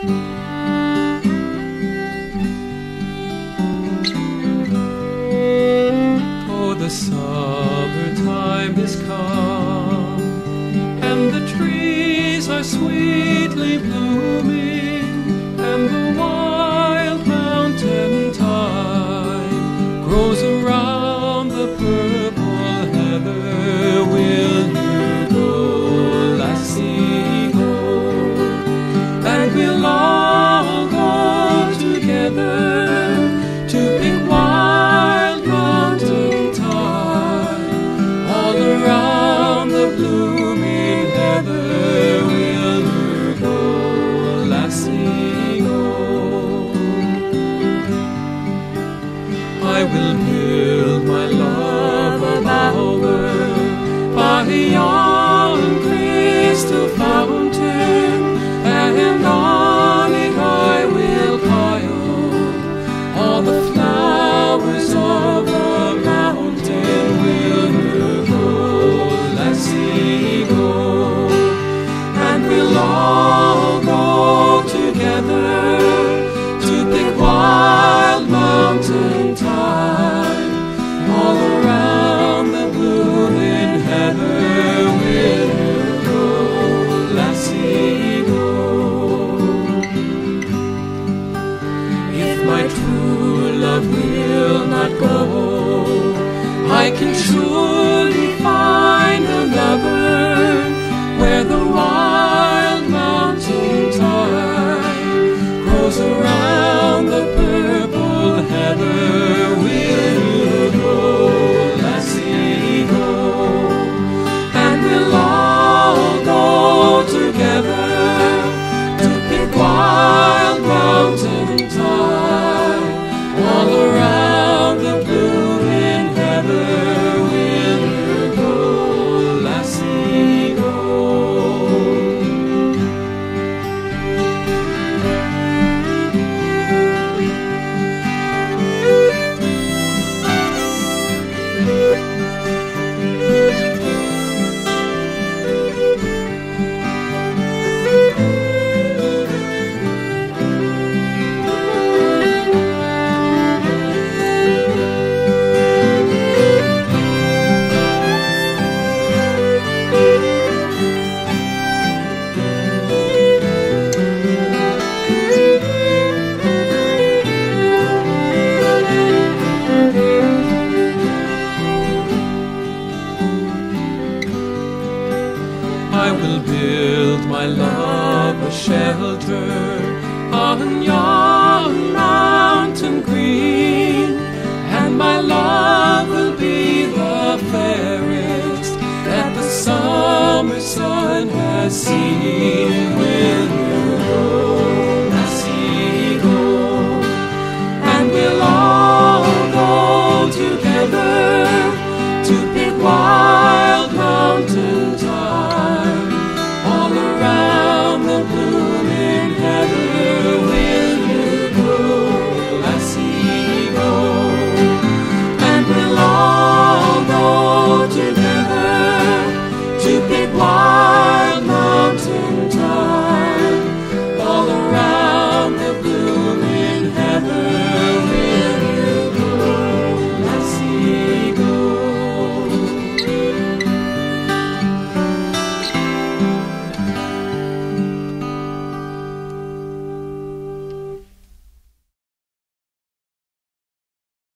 Oh, the summertime is come, and the trees are sweetly blooming, and the wild mountain thyme grows around the purple heather. Will you go, lassie, go? And we'll all go together to pick wild mountain thyme all around the blooming heather. Will you go, lassie, go? I will build my love a bower by yon crystal fountain, and on it I will pile all the flowers of the mountain. Will you go, lassie, go? And we'll all go together to pick wild mountain thyme all around the blooming heather. Will you go, lassie, go? If my true love will not go, I can surely find another where the wild mountain thyme grows around the purple heather. Will you go, lassie, go? And we'll all go together to pick wild mountain thyme all around the blooming heather. Will you go, lassie, go? I will build my love a shelter on yon